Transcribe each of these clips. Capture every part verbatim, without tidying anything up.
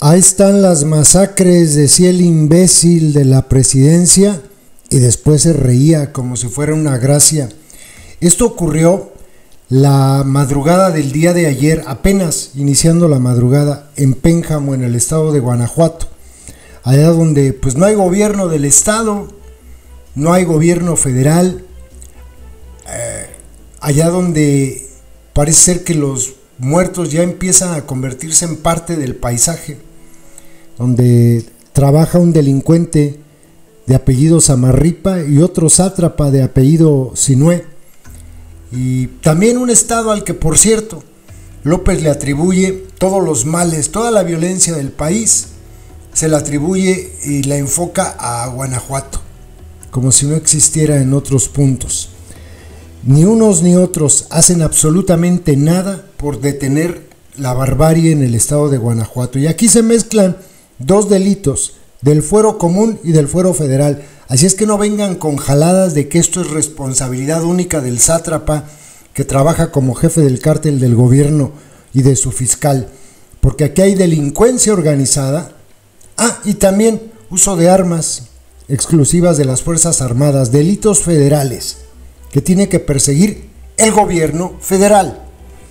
Ahí están las masacres, decía el imbécil de la presidencia, y después se reía como si fuera una gracia. Esto ocurrió la madrugada del día de ayer, apenas iniciando la madrugada, en Pénjamo, en el estado de Guanajuato, allá donde pues no hay gobierno del estado, no hay gobierno federal, eh, allá donde parece ser que los muertos ya empiezan a convertirse en parte del paisaje, donde trabaja un delincuente de apellido Samarripa y otro sátrapa de apellido Sinué, y también un estado al que, por cierto, López le atribuye todos los males, toda la violencia del país, se la atribuye y la enfoca a Guanajuato, como si no existiera en otros puntos. Ni unos ni otros hacen absolutamente nada por detener la barbarie en el estado de Guanajuato. Y aquí se mezclan dos delitos, del fuero común y del fuero federal. Así es que no vengan con jaladas de que esto es responsabilidad única del sátrapa que trabaja como jefe del cártel del gobierno y de su fiscal, porque aquí hay delincuencia organizada. Ah, y también uso de armas exclusivas de las Fuerzas Armadas, delitos federales que tiene que perseguir el gobierno federal.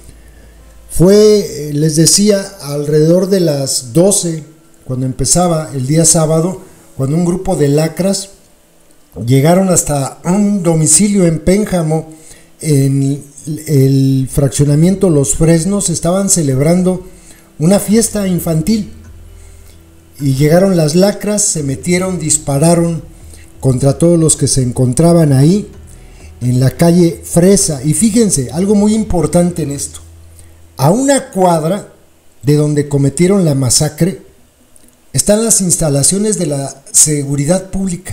Fue, les decía, alrededor de las doce, cuando empezaba el día sábado, cuando un grupo de lacras llegaron hasta un domicilio en Pénjamo, en el fraccionamiento Los Fresnos. Estaban celebrando una fiesta infantil y llegaron las lacras, se metieron, dispararon contra todos los que se encontraban ahí en la calle Fresa. Y fíjense, algo muy importante en esto: a una cuadra de donde cometieron la masacre están las instalaciones de la seguridad pública.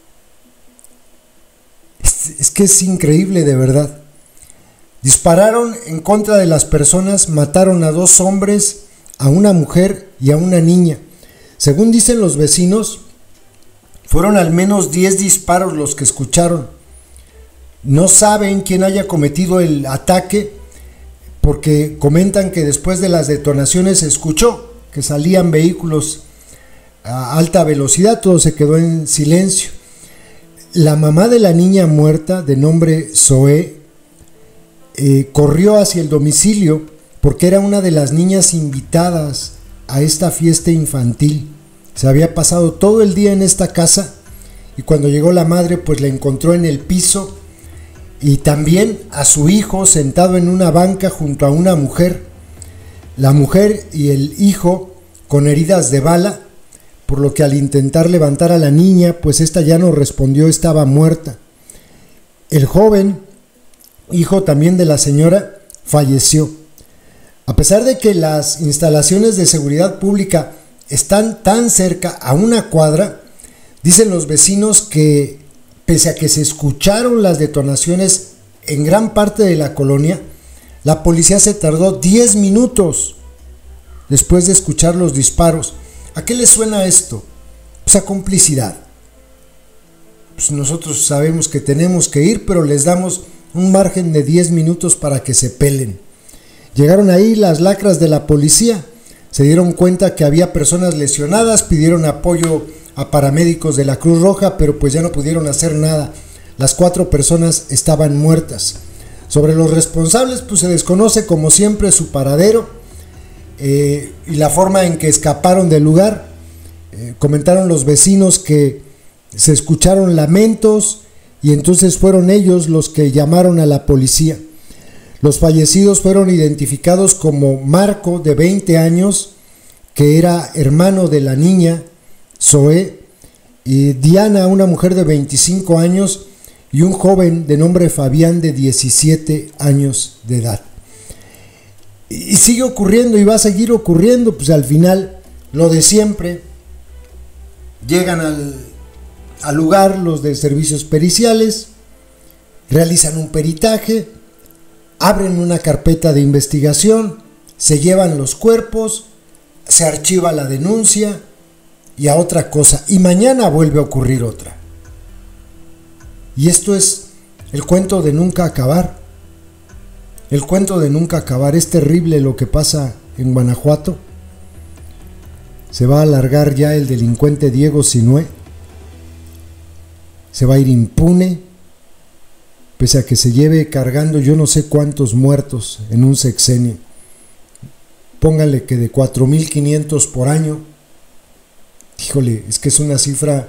Es, es que es increíble, de verdad. Dispararon en contra de las personas, mataron a dos hombres, a una mujer y a una niña. Según dicen los vecinos, fueron al menos diez disparos los que escucharon. No saben quién haya cometido el ataque, porque comentan que después de las detonaciones se escuchó que salían vehículos a alta velocidad, todo se quedó en silencio. La mamá de la niña muerta, de nombre Zoé, eh, corrió hacia el domicilio porque era una de las niñas invitadas a esta fiesta infantil. Se había pasado todo el día en esta casa y cuando llegó la madre pues la encontró en el piso, y también a su hijo sentado en una banca junto a una mujer. La mujer y el hijo con heridas de bala, por lo que al intentar levantar a la niña, pues esta ya no respondió, estaba muerta. El joven, hijo también de la señora, falleció. A pesar de que las instalaciones de seguridad pública están tan cerca, a una cuadra, dicen los vecinos que pese a que se escucharon las detonaciones en gran parte de la colonia, la policía se tardó diez minutos después de escuchar los disparos. ¿A qué le suena esto? Pues a complicidad. Pues nosotros sabemos que tenemos que ir, pero les damos un margen de diez minutos para que se pelen. Llegaron ahí las lacras de la policía, se dieron cuenta que había personas lesionadas, pidieron apoyo a paramédicos de la Cruz Roja, pero pues ya no pudieron hacer nada. Las cuatro personas estaban muertas. Sobre los responsables, pues se desconoce como siempre su paradero eh, y la forma en que escaparon del lugar. Eh, comentaron los vecinos que se escucharon lamentos y entonces fueron ellos los que llamaron a la policía. Los fallecidos fueron identificados como Marco, de veinte años, que era hermano de la niña Zoé, y Diana, una mujer de veinticinco años, y un joven de nombre Fabián, de diecisiete años de edad. Y sigue ocurriendo y va a seguir ocurriendo. Pues al final, lo de siempre: llegan al, al lugar los de servicios periciales, realizan un peritaje, abren una carpeta de investigación, se llevan los cuerpos, se archiva la denuncia y a otra cosa, y mañana vuelve a ocurrir otra. Y esto es el cuento de nunca acabar. El cuento de nunca acabar. Es terrible lo que pasa en Guanajuato. Se va a alargar ya el delincuente Diego Sinué. Se va a ir impune, pese a que se lleve cargando yo no sé cuántos muertos en un sexenio. Póngale que de cuatro mil quinientos por año. Híjole, es que es una cifra,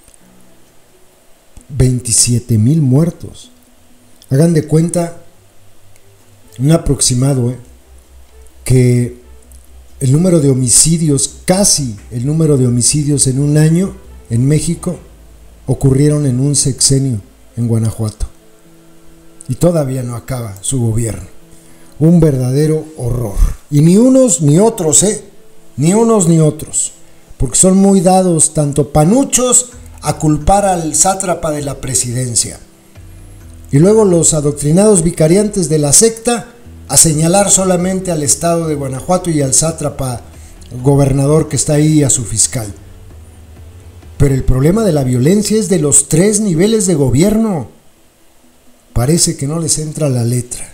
veintisiete mil muertos. Hagan de cuenta, un aproximado, ¿eh? que el número de homicidios, casi el número de homicidios en un año en México, ocurrieron en un sexenio en Guanajuato. Y todavía no acaba su gobierno. Un verdadero horror. Y ni unos ni otros, ¿eh? Ni unos ni otros. Porque son muy dados, tanto panuchos, a culpar al sátrapa de la presidencia. Y luego los adoctrinados vicariantes de la secta a señalar solamente al estado de Guanajuato y al sátrapa gobernador que está ahí, a su fiscal. Pero el problema de la violencia es de los tres niveles de gobierno. Parece que no les entra la letra.